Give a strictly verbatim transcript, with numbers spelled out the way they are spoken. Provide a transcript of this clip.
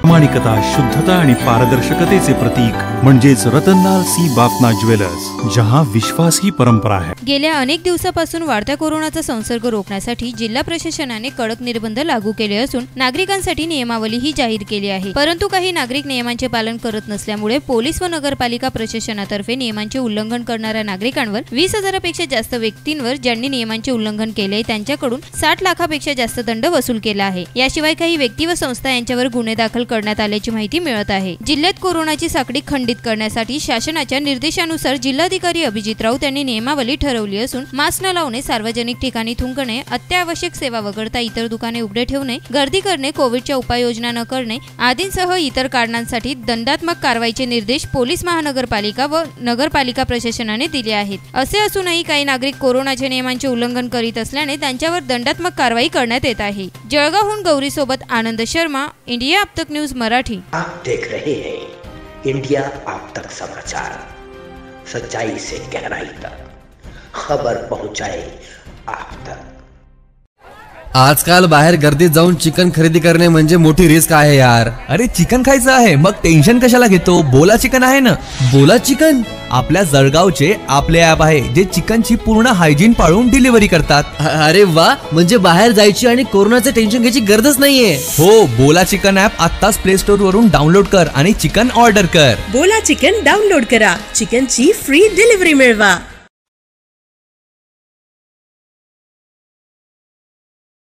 प्रामाणिकता, शुद्धता आणि पारदर्शकतेचे प्रतीक म्हणजेच रतनलाल सी बाफना ज्वेलर्स, जहां विश्वास ही परंपरा है। गेल्या अनेक दिवसापासून वाढत्या कोरोनाचा संसर्ग रोखण्यासाठी जिल्हा प्रशासनाने कडक निर्बंध लागू केले असून नागरिकांसाठी नियमावली ही जाहीर केली आहे। परंतु काही नागरिक नियमांचे पालन करत नसल्यामुळे पोलीस व नगरपालिका प्रशासनातर्फे नियमांचे उल्लंघन करणाऱ्या नागरिकांवर वीस हजारापेक्षा जास्त व्यक्तींवर ज्यांनी नियमांचे उल्लंघन केले त्यांच्याकडून साठ लाखापेक्षा जास्त दंड वसूल केला आहे। याशिवाय काही व्यक्ती व संस्था यांच्यावर गुन्हे दाखल करण्यात आल्याची माहिती मिळत आहे। जिल्ह्यात कोरोनाची साखळी खंडित करण्यासाठी शासनाच्या निर्देशानुसार जिल्हाधिकारी अभिजित राऊत यांनी नियमावली ठरवली असून मास्क न लावणे, सार्वजनिक ठिकाणी थुंकणे, अत्यावश्यक सेवा वगळता इतर दुकाने उघडे ठेवणे, गर्दी करणे, कोविडच्या उपाययोजना न करणे आदींसह इतर कारणांसाठी दंडात्मक कारवाईचे निर्देश पोलीस महानगरपालिका व नगरपालिका प्रशासनाने दिले आहेत। असे असूनही काही नागरिक कोरोनाच्या नियमांचे उल्लंघन करीत असल्याने त्यांच्यावर दंडात्मक कारवाई करण्यात येत आहे। जळगावहून गौरी सोबत आनंद शर्मा, इंडिया अब तक न्यूज मराठी। आप देख रहे हैं इंडिया अब तक समाचार, सच्चाई से गहराई तक खबर पहुंचाए आप तक। आजकाल बाहेर गर्दीत जाऊन चिकन खरेदी करणे म्हणजे मोठी रिस्क आहे यार। अरे चिकन खायचं आहे मग टेन्शन कशाला घेतो, बोला चिकन आहे ना। बोला चिकन आपल्या जळगावचे आपले ऍप आहे जे चिकनची पूर्ण हायजीन पाळून डिलिव्हरी करतात। अरे वा, म्हणजे बाहेर जायची आणि कोरोनाचे टेन्शन घ्यायची गरजच नाहीये। हो, बोला चिकन ऍप आत्ताच प्ले स्टोर वरून डाउनलोड कर आणि चिकन ऑर्डर कर। बोला चिकन डाउनलोड करा, चिकनची फ्री डिलिव्हरी मिळवा।